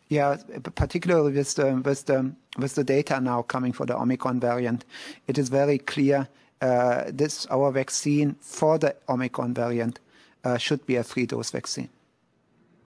Yeah, particularly with the data now coming for the Omicron variant, it is very clear our vaccine for the Omicron variant should be a 3-dose vaccine.